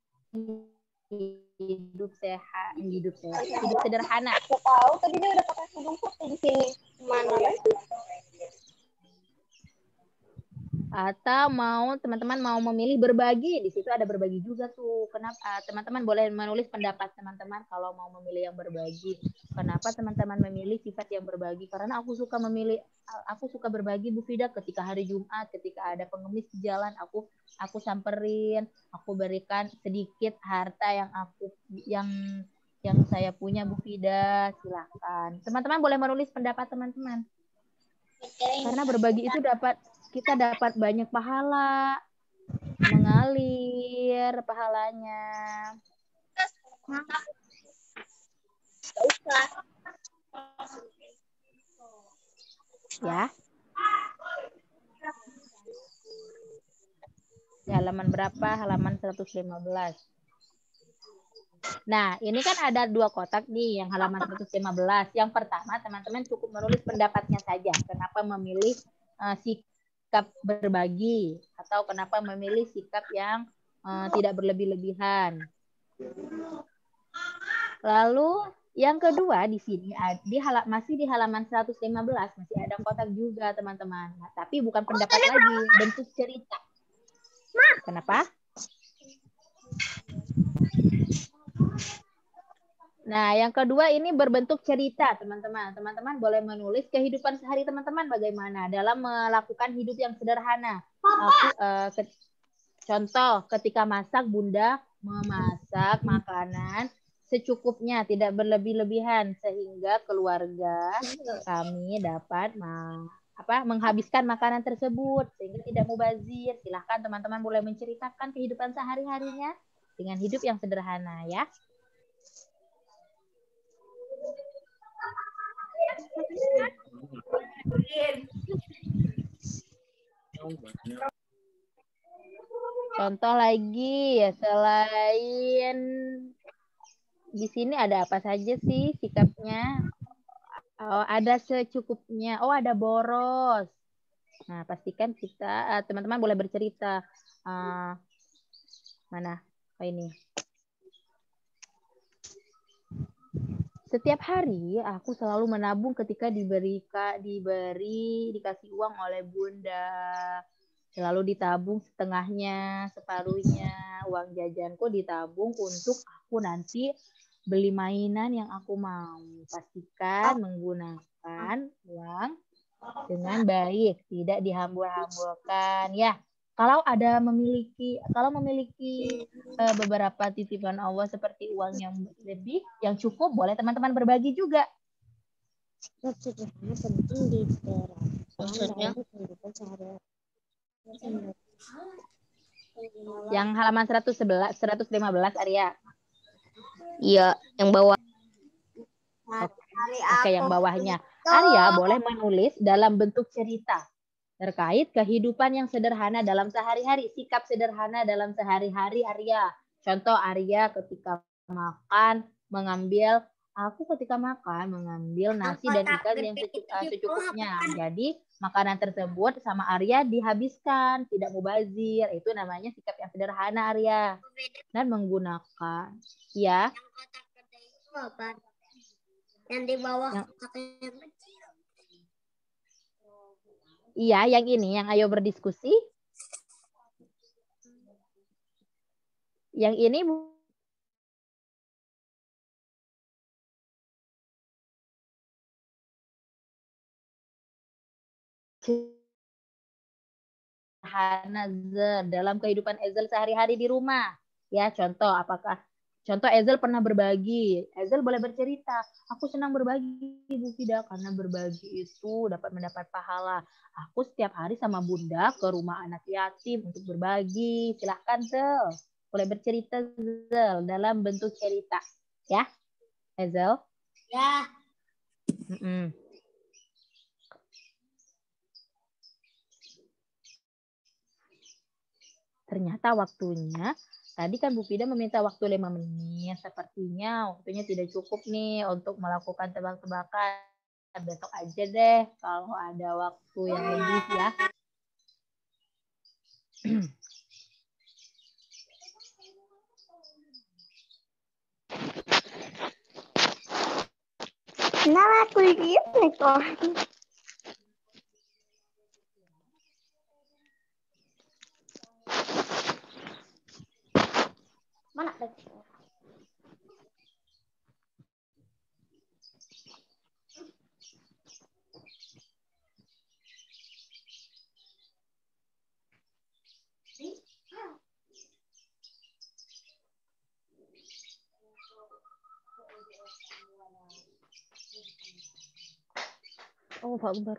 hidup sehat, hidup sehat, hidup sederhana. Aku tahu tadi dia udah pakai hidung putih di sini. Mana lagi? Atau mau teman-teman mau memilih berbagi, di situ ada berbagi juga tuh. Kenapa? Teman-teman boleh menulis pendapat teman-teman kalau mau memilih yang berbagi. Kenapa teman-teman memilih sifat yang berbagi? Karena aku suka memilih, aku suka berbagi Bu Fida ketika hari Jumat, ketika ada pengemis di jalan, aku aku samperin, aku berikan sedikit harta yang aku yang yang saya punya Bu Fida. Silakan. Teman-teman boleh menulis pendapat teman-teman. Karena berbagi itu dapat kita dapat banyak pahala, mengalir pahalanya. Ya. Di halaman berapa? Halaman seratus lima belas. Nah, ini kan ada dua kotak nih, yang halaman seratus lima belas. Yang pertama, teman-teman cukup menulis pendapatnya saja. Kenapa memilih uh, sikap berbagi atau kenapa memilih sikap yang uh, tidak berlebih-lebihan. Lalu yang kedua di sini di halaman masih di halaman seratus lima belas masih ada kotak juga teman-teman. Nah, tapi bukan pendapat lagi, bentuk cerita. Kenapa? Nah, yang kedua ini berbentuk cerita, teman-teman. Teman-teman boleh menulis kehidupan sehari teman-teman bagaimana dalam melakukan hidup yang sederhana. Aku uh, ke, contoh, ketika masak, Bunda memasak makanan secukupnya, tidak berlebih-lebihan sehingga keluarga kami dapat ma apa menghabiskan makanan tersebut sehingga tidak mubazir. Silahkan teman-teman boleh menceritakan kehidupan sehari-harinya dengan hidup yang sederhana ya. Contoh lagi ya, selain di sini ada apa saja sih sikapnya? Oh, ada secukupnya. Oh, ada boros. Nah, pastikan kita teman-teman boleh bercerita. Uh, mana? Oh, ini. Setiap hari aku selalu menabung ketika diberi diberi dikasih uang oleh Bunda. Selalu ditabung setengahnya, separuhnya. Uang jajanku ditabung untuk aku nanti beli mainan yang aku mau. Pastikan menggunakan uang dengan baik, tidak dihambur-hamburkan. Ya, kalau ada memiliki, kalau memiliki uh, beberapa titipan Allah seperti uang yang lebih, yang cukup, boleh teman-teman berbagi juga. Maksudnya? Yang halaman seratus sebelas, seratus lima belas, Arya. Iya, yang bawah. Oke, okay, yang bawahnya. Arya boleh menulis dalam bentuk cerita terkait kehidupan yang sederhana dalam sehari-hari, sikap sederhana dalam sehari-hari Arya. Contoh Arya ketika makan mengambil, aku ketika makan mengambil nasi dan ikan yang secukupnya. Jadi makanan tersebut sama Arya dihabiskan, tidak mubazir. Itu namanya sikap yang sederhana Arya. Dan menggunakan, ya. Yang di bawah yang, yang kecil. Iya, yang ini, yang ayo berdiskusi. Yang ini sederhana dalam kehidupan Ezel sehari-hari di rumah. Ya, contoh apakah contoh Ezel pernah berbagi. Ezel boleh bercerita, aku senang berbagi Bu Fida karena berbagi itu dapat mendapat pahala. Aku setiap hari sama Bunda ke rumah anak yatim untuk berbagi. Silahkan Zel, boleh bercerita Zel dalam bentuk cerita. Ya, Ezel? Ya. Mm-mm. Ternyata waktunya, tadi kan Bu Fida meminta waktu lima menit. Sepertinya waktunya tidak cukup nih untuk melakukan tebak-tebakan. Besok aja deh kalau ada waktu yang lebih ya. Kenapa aku gini kok? Mana tadi? Oh, Pak Akbar.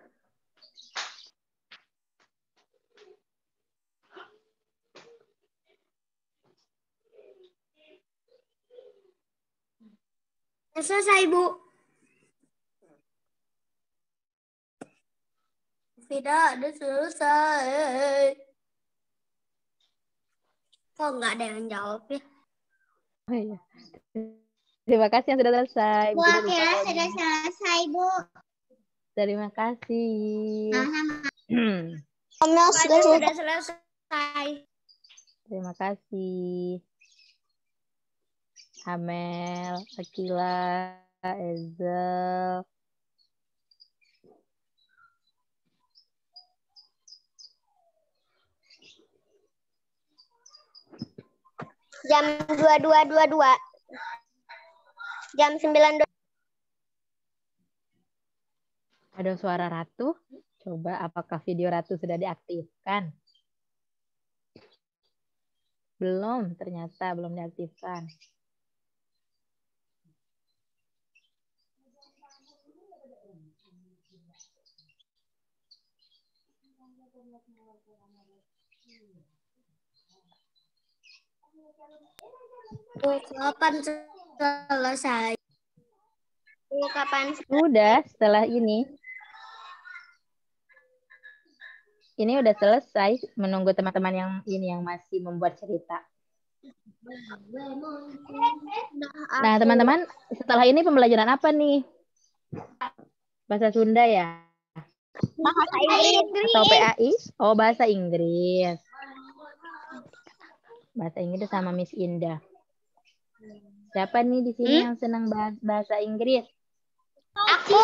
Selesai, Bu. Tidak ada selesai. Kok nggak ada yang jawab ya? Oh iya. Terima kasih yang sudah selesai. Bu, akhirnya sudah selesai, Bu. Terima kasih. Omel sudah, sudah selesai. Terima kasih. Amel, Akila, Ezel. Jam dua puluh dua dua puluh dua. Jam sembilan. Ada suara Ratu. Coba apakah video Ratu sudah diaktifkan? Belum, ternyata belum diaktifkan. Kapan selesai? Kapan? Sudah, setelah ini. Ini udah selesai, menunggu teman-teman yang ini yang masih membuat cerita. Nah, teman-teman, setelah ini pembelajaran apa nih? Bahasa Sunda ya? Bahasa Inggris. Atau P A I? Oh, bahasa Inggris. Bahasa Inggris sama Miss Indah. Siapa nih di sini hmm? yang senang bahasa Inggris? Aku.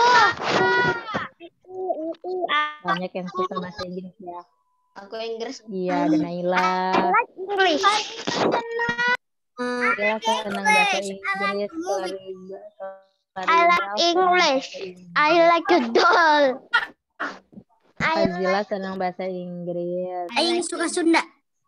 Banyak yang suka bahasa Inggris ya. Aku Inggris. Iya, ada Naila. I like English. Naila senang bahasa Inggris. I like English. I like the doll. Azila senang bahasa Inggris. Aing suka Sunda.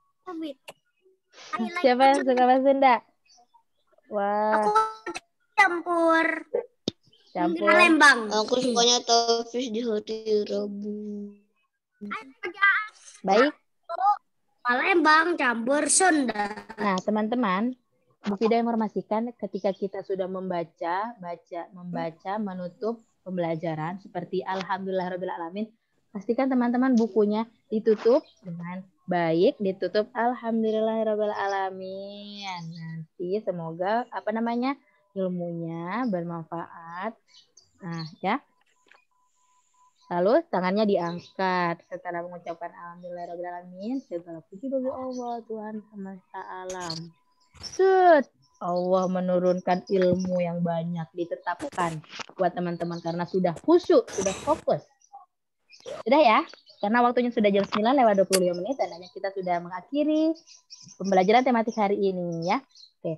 Siapa yang suka bahasa Sunda? Wah. Aku campur. Campur. Palembang. Aku sukanya Taufis di hari Rabu. Baik. Palembang campur Sunda. Nah, teman-teman, Bu Fida informasikan ketika kita sudah membaca, baca, membaca, menutup pembelajaran seperti Alhamdulillahirabbil alamin, pastikan teman-teman bukunya ditutup dengan baik, ditutup Alhamdulillahirabbil alamin. Nanti semoga apa namanya? ilmunya bermanfaat. Nah, ya. Lalu tangannya diangkat setelah mengucapkan alhamdulillahirabbil alamin, segala puji bagi Allah Tuhan semesta alam. Set, Allah menurunkan ilmu yang banyak ditetapkan buat teman-teman karena sudah khusyuk, sudah fokus. Sudah ya? Karena waktunya sudah jam sembilan lewat dua puluh lima menit, tandanya kita sudah mengakhiri pembelajaran tematik hari ini ya. Oke.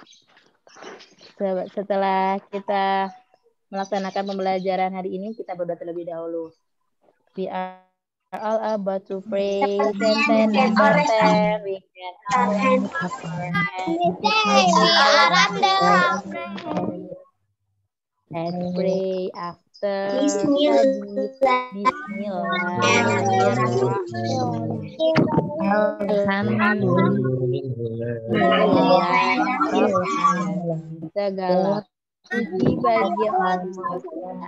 Setelah kita melaksanakan pembelajaran hari ini, kita berdoa terlebih dahulu. We are all about to pray, ten, ten, and ten. We can all and pray after Bismillahirrahmanirrahim. Segala puji bagi Allah.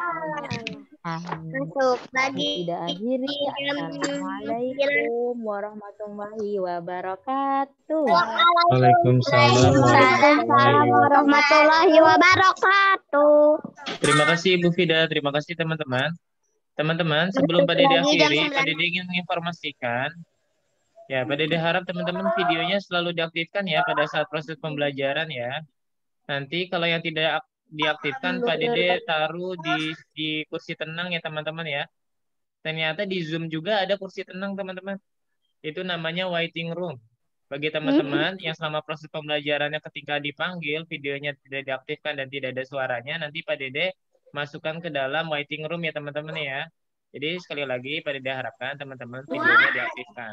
Masuk lagi. Tidak akhiri. Assalamualaikum warahmatullahi wabarakatuh. Waalaikumsalam warahmatullahi wabarakatuh. Terima kasih Bu Fida, terima kasih teman-teman. Teman-teman, sebelum Pak Dede akhiri, Pak Dede ingin menginformasikan Ya, Pak Dede harap teman-teman videonya selalu diaktifkan ya pada saat proses pembelajaran ya. Nanti kalau yang tidak ak- diaktifkan, Pak Dede taruh di, di kursi tenang ya teman-teman ya. Ternyata di Zoom juga ada kursi tenang teman-teman. Itu namanya waiting room. Bagi teman-teman yang selama proses pembelajarannya ketika dipanggil, videonya tidak diaktifkan dan tidak ada suaranya, nanti Pak Dede masukkan ke dalam waiting room ya teman-teman ya. Jadi sekali lagi Pak Dede harapkan teman-teman videonya diaktifkan.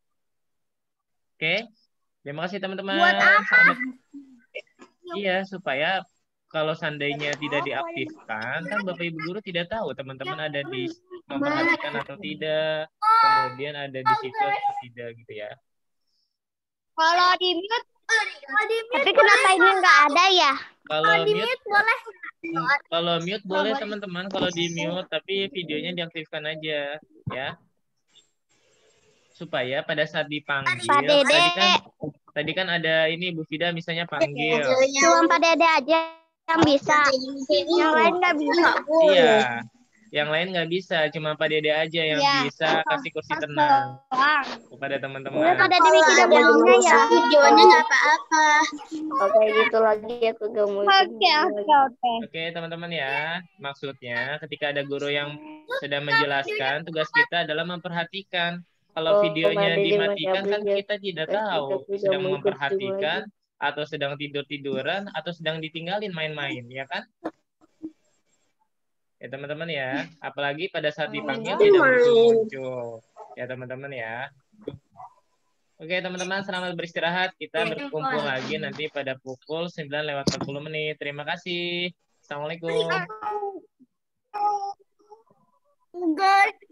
Oke, terima kasih teman-teman. Selamat. Iya, supaya kalau seandainya tidak diaktifkan, kan Bapak Ibu Guru tidak tahu teman-teman ada di memperhatikan atau tidak, kemudian ada di situ atau tidak gitu ya. Kalau di mute, tapi kenapa ini nggak ada ya? Kalau mute boleh. Kalau mute boleh teman-teman, kalau di mute tapi videonya diaktifkan aja ya. Supaya pada saat dipanggil, Pak Dede. tadi kan tadi kan ada ini Bu Fida misalnya panggil. Cuma Pak Dede aja yang bisa. Yang lain nggak bisa. Iya. Yang lain nggak bisa, cuma Pak Dede aja yang Ya. bisa kasih kursi tenang kepada teman-teman. Pak Dede bikin videonya ya. Videonya nggak apa-apa. Oke gitu lagi aku gak mau ikut Oke, video oke, lagi. oke. Oke teman-teman ya, maksudnya ketika ada guru yang sedang menjelaskan, tugas kita adalah memperhatikan. Kalau Oh, videonya Pak Dede dimatikan masih kan update ya. kita tidak Pasti tahu aku udah sedang mau ikut Zoom memperhatikan lagi. atau sedang tidur-tiduran atau sedang ditinggalin main-main, ya kan? Ya teman-teman ya, apalagi pada saat dipanggil tidak muncul-muncul. Ya teman-teman ya. Oke teman-teman, selamat beristirahat. Kita berkumpul lagi nanti pada pukul sembilan lewat empat puluh menit. Terima kasih. Assalamualaikum. Enggak.